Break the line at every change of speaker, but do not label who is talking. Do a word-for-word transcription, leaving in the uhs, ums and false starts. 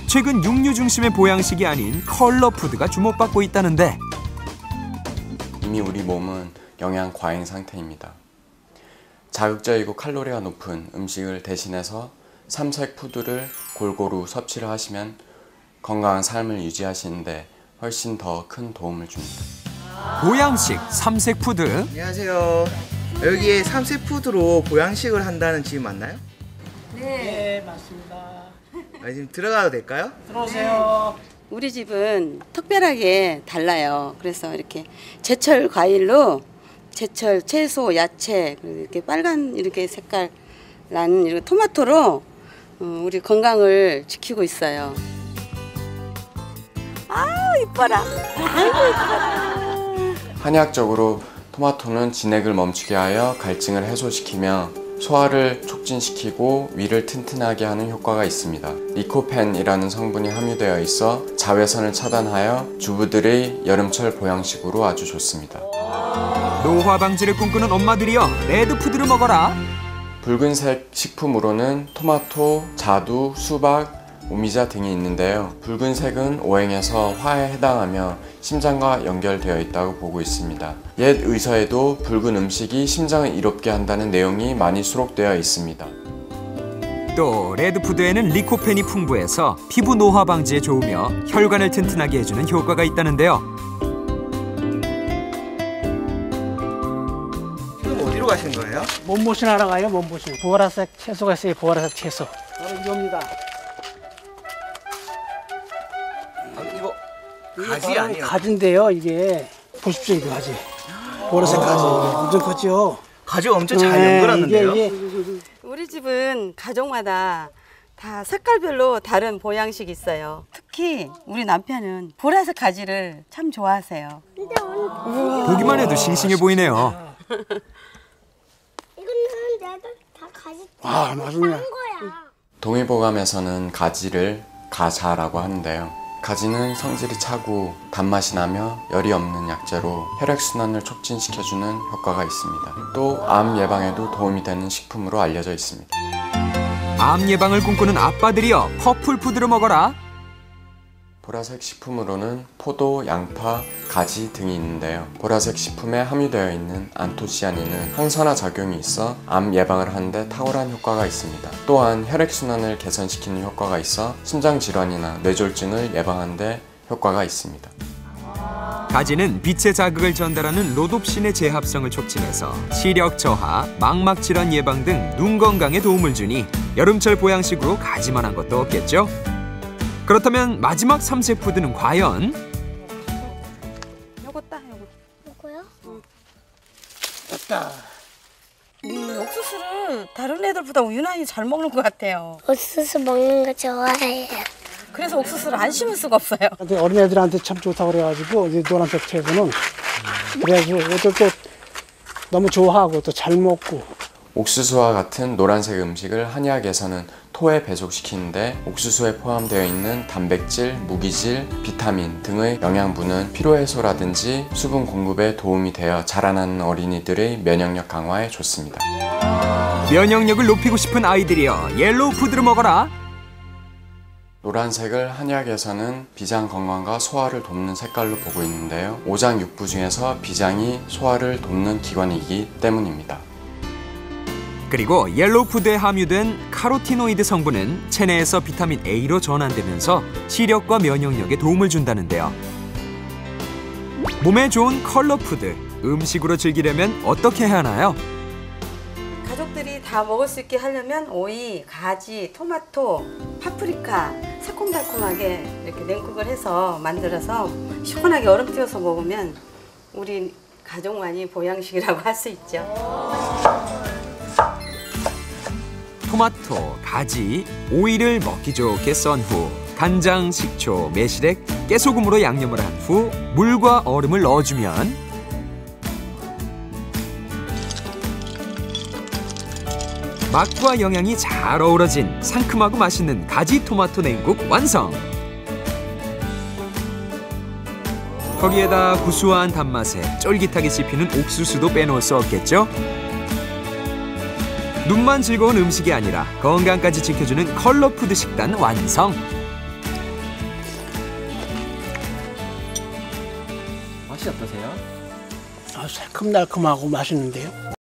최근 육류 중심의 보양식이 아닌 컬러푸드가 주목받고 있다는데
이미 우리 몸은 영양 과잉 상태입니다. 자극적이고 칼로리가 높은 음식을 대신해서 삼색 푸드를 골고루 섭취를 하시면 건강한 삶을 유지하시는데 훨씬 더 큰 도움을 줍니다.
보양식 삼색 푸드.
안녕하세요. 여기에 삼색 푸드로 보양식을 한다는 집 맞나요?
네, 네 맞습니다.
아, 지금 들어가도 될까요?
들어오세요.
우리 집은 특별하게 달라요. 그래서 이렇게 제철 과일로 제철 채소, 야채, 그리고 이렇게 빨간 이렇게 색깔 난 이렇게 토마토로 어, 우리 건강을 지키고 있어요. 아우 이뻐라. 아이고 이뻐라.
한의학적으로 토마토는 진액을 멈추게 하여 갈증을 해소시키며 소화를 촉진시키고 위를 튼튼하게 하는 효과가 있습니다. 리코펜이라는 성분이 함유되어 있어 자외선을 차단하여 주부들의 여름철 보양식으로 아주 좋습니다.
노화 방지를 꿈꾸는 엄마들이여 레드푸드를 먹어라.
붉은색 식품으로는 토마토, 자두, 수박, 오미자 등이 있는데요. 붉은색은 오행에서 화에 해당하며 심장과 연결되어 있다고 보고 있습니다. 옛 의서에도 붉은 음식이 심장을 이롭게 한다는 내용이 많이 수록되어 있습니다.
또 레드푸드에는 리코펜이 풍부해서 피부 노화 방지에 좋으며 혈관을 튼튼하게 해주는 효과가 있다는데요.
지금 어디로 가신 거예요?
몸보신 하러 가요. 몸보신. 보라색 채소가 있어요. 보라색 채소. 바로 이겁니다.
이거 가지 아니에요?
가지인데요. 이게 보십시오. 이거 가지. 보라색 가지. 엄청 컸죠.
가지가 엄청 잘 연결하는데요?
이게, 이게.
우리 집은 가족마다 다 색깔별로 다른 보양식이 있어요. 특히 우리 남편은 보라색 가지를 참 좋아하세요.
보기만 해도 싱싱해 보이네요.
이거는 내가 다 가지
와, 맛있네.
거야.
동의보감에서는 가지를 가자라고 하는데요. 가지는 성질이 차고 단맛이 나며 열이 없는 약재로 혈액순환을 촉진시켜주는 효과가 있습니다. 또 암 예방에도 도움이 되는 식품으로 알려져 있습니다.
암 예방을 꿈꾸는 아빠들이여 퍼플푸드를 먹어라.
보라색 식품으로는 포도, 양파, 가지 등이 있는데요. 보라색 식품에 함유되어 있는 안토시아닌은 항산화 작용이 있어 암 예방을 하는데 탁월한 효과가 있습니다. 또한 혈액순환을 개선시키는 효과가 있어 심장질환이나 뇌졸중을 예방하는 데 효과가 있습니다.
가지는 빛의 자극을 전달하는 로놉신의 재합성을 촉진해서 시력 저하, 망막 질환 예방 등 눈 건강에 도움을 주니 여름철 보양식으로 가지만한 것도 없겠죠? 그렇다면 마지막 삼색 푸드는 과연?
요거 따, 요거.
이거요?
됐다.
이 옥수수를 다른 애들보다 유난히 잘 먹는 것 같아요.
옥수수 먹는 거 좋아해요.
그래서 옥수수를 안 심을 수가 없어요.
근데 어린애들한테 참 좋다고 그래가지고 이 노란색 채소는 그래가지고 이것도 또 너무 좋아하고 또 잘 먹고.
옥수수와 같은 노란색 음식을 한의학에서는 토에 배속시키는데 옥수수에 포함되어 있는 단백질, 무기질, 비타민 등의 영양분은 피로해소라든지 수분 공급에 도움이 되어 자라나는 어린이들의 면역력 강화에 좋습니다.
면역력을 높이고 싶은 아이들이여 옐로우 푸드를 먹어라.
노란색을 한의학에서는 비장 건강과 소화를 돕는 색깔로 보고 있는데요. 오장육부 중에서 비장이 소화를 돕는 기관이기 때문입니다.
그리고 옐로우 푸드에 함유된 카로티노이드 성분은 체내에서 비타민 A로 전환되면서 시력과 면역력에 도움을 준다는데요. 몸에 좋은 컬러 푸드, 음식으로 즐기려면 어떻게 해야 하나요?
가족들이 다 먹을 수 있게 하려면 오이, 가지, 토마토, 파프리카 새콤달콤하게 이렇게 냉국을 해서 만들어서 시원하게 얼음 띄워서 먹으면 우리 가족만이 보양식이라고 할 수 있죠.
토마토, 가지, 오이를 먹기 좋게 썬 후 간장, 식초, 매실액, 깨소금으로 양념을 한 후 물과 얼음을 넣어주면 맛과 영양이 잘 어우러진 상큼하고 맛있는 가지 토마토 냉국 완성! 거기에다 구수한 단맛에 쫄깃하게 씹히는 옥수수도 빼놓을 수 없겠죠? 눈만 즐거운 음식이 아니라 건강까지 지켜주는 컬러푸드 식단 완성!
맛이 어떠세요?
아, 새콤달콤하고 맛있는데요.